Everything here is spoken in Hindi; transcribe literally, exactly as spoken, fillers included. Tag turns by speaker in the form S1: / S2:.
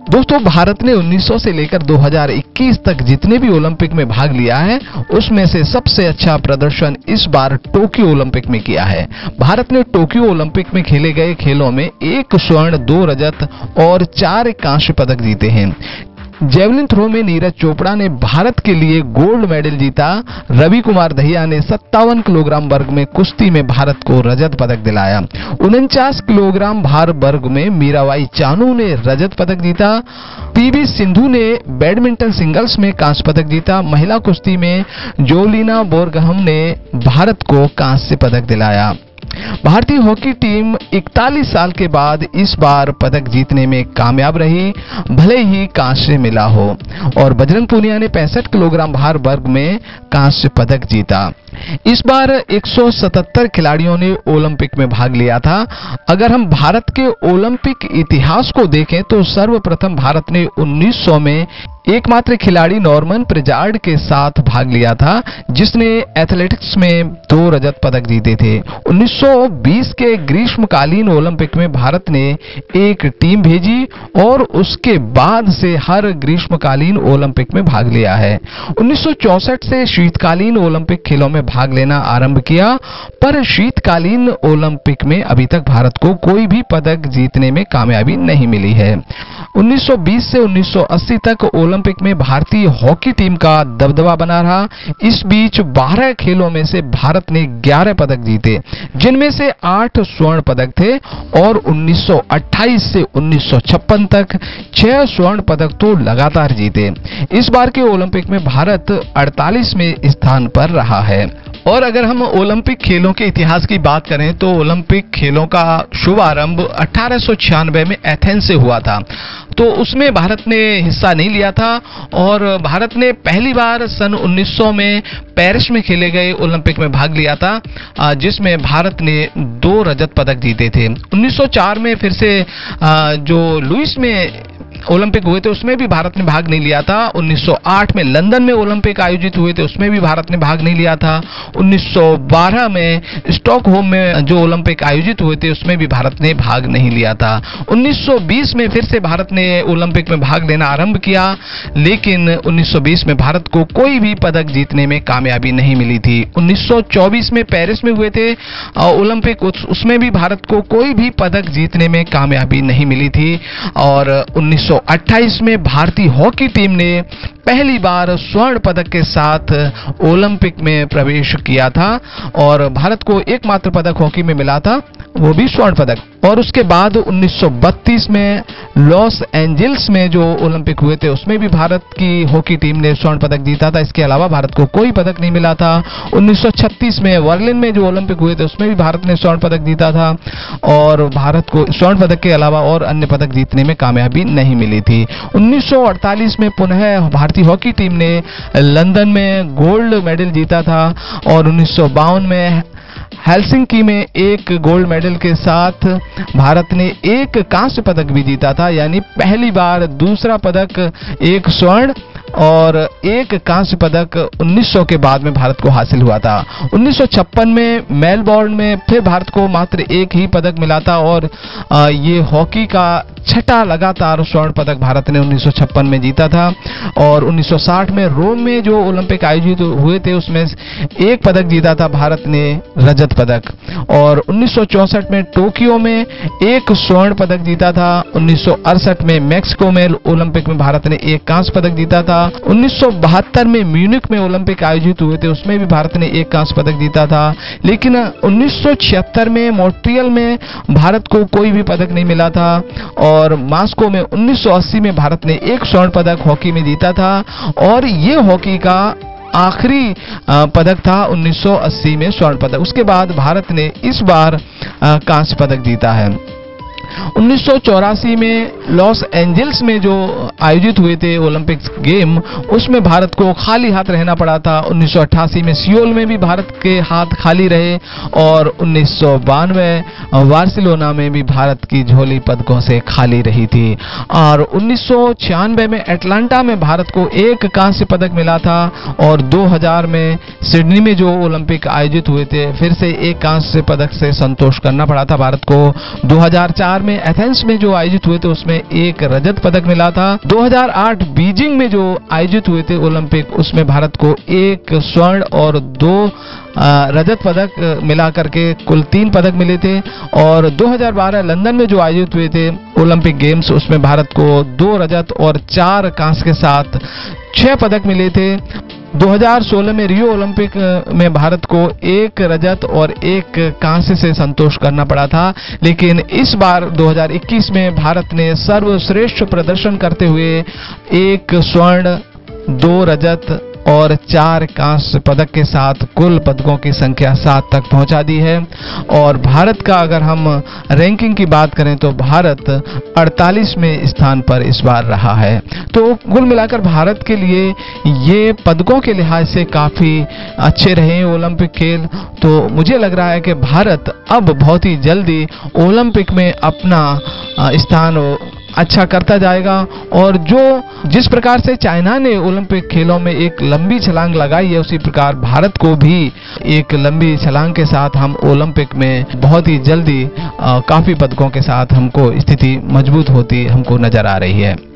S1: दोस्तों, भारत ने उन्नीस सौ से लेकर दो हज़ार इक्कीस तक जितने भी ओलंपिक में भाग लिया है, उसमें से सबसे अच्छा प्रदर्शन इस बार टोक्यो ओलंपिक में किया है। भारत ने टोक्यो ओलंपिक में खेले गए खेलों में एक स्वर्ण, दो रजत और चार कांस्य पदक जीते हैं। जेवलिन थ्रो में नीरज चोपड़ा ने भारत के लिए गोल्ड मेडल जीता। रवि कुमार दहिया ने सत्तावन किलोग्राम वर्ग में कुश्ती में भारत को रजत पदक दिलाया। उनचास किलोग्राम भार वर्ग में मीराबाई चानू ने रजत पदक जीता। पीवी सिंधु ने बैडमिंटन सिंगल्स में कांस्य पदक जीता। महिला कुश्ती में जोलिना बोरगहम ने भारत को कांस्य पदक दिलाया। भारतीय हॉकी टीम इकतालीस साल के बाद इस बार पदक जीतने में कामयाब रही, भले ही कांस्य मिला हो। और बजरंग पूनिया ने पैंसठ किलोग्राम भार वर्ग में कांस्य पदक जीता। इस बार एक सौ सतहत्तर खिलाड़ियों ने ओलंपिक में भाग लिया था। अगर हम भारत के ओलंपिक इतिहास को देखें तो सर्वप्रथम भारत ने उन्नीस सौ में एकमात्र खिलाड़ी नॉर्मन प्रिजार्ड के साथ भाग लिया था, जिसने एथलेटिक्स में दो रजत पदक जीते थे। उन्नीस सौ बीस के ग्रीष्मकालीन ओलंपिक में भारत ने एक टीम भेजी और उसके बाद से हर ग्रीष्मकालीन ओलंपिक में भाग लिया है। उन्नीस सौ चौसठ से शीतकालीन ओलंपिक खेलों में भाग लेना आरंभ किया, पर शीतकालीन ओलंपिक में अभी तक भारत को कोई भी पदक जीतने में कामयाबी नहीं मिली है। उन्नीस सौ बीस से उन्नीस सौ अस्सी तक ओलंपिक में भारतीय हॉकी टीम का दबदबा बना रहा। इस बीच बारह खेलों में से भारत ने ग्यारह पदक जीते, जिनमें से आठ स्वर्ण पदक थे और उन्नीस सौ अट्ठाईस से उन्नीस सौ छप्पन तक छह स्वर्ण पदक तो लगातार जीते। इस बार के ओलंपिक में भारत अड़तालीसवें स्थान पर रहा है। और अगर हम ओलंपिक खेलों के इतिहास की बात करें तो ओलंपिक खेलों का शुभारंभ अठारह सौ छियानवे में एथेंस से हुआ था, तो उसमें भारत ने हिस्सा नहीं लिया था। और भारत ने पहली बार सन उन्नीस सौ में पेरिस में खेले गए ओलंपिक में भाग लिया था, जिसमें भारत ने दो रजत पदक जीते थे। उन्नीस सौ चार में फिर से जो लुइस में ओलंपिक हुए थे उसमें भी भारत ने भाग नहीं लिया था। उन्नीस सौ आठ में लंदन में ओलंपिक आयोजित हुए थे, उसमें भी भारत ने भाग नहीं लिया था। उन्नीस सौ बारह में स्टॉकहोम में जो ओलंपिक आयोजित हुए थे उसमें भी भारत ने भाग नहीं लिया था। उन्नीस सौ बीस में फिर से भारत ने ओलंपिक में भाग लेना आरंभ किया, लेकिन उन्नीस सौ बीस में भारत को कोई भी पदक जीतने में कामयाबी नहीं मिली थी। उन्नीस सौ चौबीस में पेरिस में हुए थे ओलंपिक, उसमें भी भारत को कोई भी पदक जीतने में कामयाबी नहीं मिली थी। और उन्नीस सौ अट्ठाईस में भारतीय हॉकी टीम ने पहली बार स्वर्ण पदक के साथ ओलंपिक में प्रवेश किया था और भारत को एकमात्र पदक हॉकी में मिला था, वो भी स्वर्ण पदक। और उसके बाद उन्नीस सौ बत्तीस में लॉस एंजल्स में जो ओलंपिक हुए थे उसमें भी भारत की हॉकी टीम ने स्वर्ण पदक जीता था। इसके अलावा भारत को कोई पदक नहीं मिला था। उन्नीस सौ छत्तीस में बर्लिन में जो ओलंपिक हुए थे उसमें भी भारत ने स्वर्ण पदक जीता था और भारत को स्वर्ण पदक के अलावा और अन्य पदक जीतने में कामयाबी नहीं मिली थी। उन्नीस सौ अड़तालीस में पुनः भारतीय हॉकी टीम ने लंदन में गोल्ड मेडल जीता था और उन्नीस सौ बावन में हेलसिंकी में एक गोल्ड मेडल के साथ भारत ने एक कांस्य पदक भी जीता था, यानी पहली बार दूसरा पदक, एक स्वर्ण और एक कांस्य पदक उन्नीस सौ के बाद में भारत को हासिल हुआ था। उन्नीस सौ छप्पन में मेलबोर्न में फिर भारत को मात्र एक ही पदक मिला था और ये हॉकी का छठा लगातार स्वर्ण पदक भारत ने उन्नीस सौ छप्पन में जीता था। और उन्नीस सौ साठ में रोम में जो ओलंपिक आयोजित हुए थे उसमें एक पदक जीता था भारत ने, रजत पदक। और उन्नीस सौ चौसठ में टोक्यो में एक स्वर्ण पदक जीता था। उन्नीस सौ अड़सठ में मैक्सिको में ओलंपिक में भारत ने एक कांस्य पदक जीता था। उन्नीस सौ बहत्तर में म्यूनिख में ओलंपिक आयोजित हुए थे उसमें भी भारत ने एक कांस्य पदक जीता था। लेकिन उन्नीस सौ छिहत्तर में मॉन्ट्रियल में भारत को कोई भी पदक नहीं मिला था और मॉस्को में उन्नीस सौ अस्सी में भारत ने एक स्वर्ण पदक हॉकी में जीता था और ये हॉकी का आखिरी पदक था उन्नीस सौ अस्सी में स्वर्ण पदक। उसके बाद भारत ने इस बार कांस्य पदक जीता है। उन्नीस सौ चौरासी में लॉस एंजल्स में जो आयोजित हुए थे ओलंपिक्स गेम, उसमें भारत को खाली हाथ रहना पड़ा था। उन्नीस सौ अट्ठासी में सियोल में भी भारत के हाथ खाली रहे और उन्नीस सौ बानवे बार्सिलोना में भी भारत की झोली पदकों से खाली रही थी। और उन्नीस सौ छियानवे में अटलांटा में भारत को एक कांस्य पदक मिला था और दो हज़ार में सिडनी में जो ओलंपिक आयोजित हुए थे फिर से एक कांस्य पदक से संतोष करना पड़ा था भारत को। दो हज़ार चार में एथेंस में जो आयोजित हुए थे उसमें एक रजत पदक मिला था। दो हज़ार आठ बीजिंग में जो आयोजित हुए थे ओलंपिक उसमें भारत को एक स्वर्ण और दो रजत पदक मिला करके कुल तीन पदक मिले थे। और दो हज़ार बारह लंदन में जो आयोजित हुए थे ओलंपिक गेम्स उसमें भारत को दो रजत और चार कांस्य के साथ छह पदक मिले थे। दो हज़ार सोलह में रियो ओलंपिक में भारत को एक रजत और एक कांस्य से संतोष करना पड़ा था, लेकिन इस बार दो हज़ार इक्कीस में भारत ने सर्वश्रेष्ठ प्रदर्शन करते हुए एक स्वर्ण, दो रजत और चार कांस्य पदक के साथ कुल पदकों की संख्या सात तक पहुंचा दी है। और भारत का अगर हम रैंकिंग की बात करें तो भारत अड़तालीसवें स्थान पर इस बार रहा है। तो कुल मिलाकर भारत के लिए ये पदकों के लिहाज से काफी अच्छे रहे ओलंपिक खेल। तो मुझे लग रहा है कि भारत अब बहुत ही जल्दी ओलंपिक में अपना स्थान अच्छा करता जाएगा। और जो जिस प्रकार से चाइना ने ओलंपिक खेलों में एक लंबी छलांग लगाई है उसी प्रकार भारत को भी एक लंबी छलांग के साथ हम ओलंपिक में बहुत ही जल्दी काफी पदकों के साथ हमको स्थिति मजबूत होती हमको नजर आ रही है।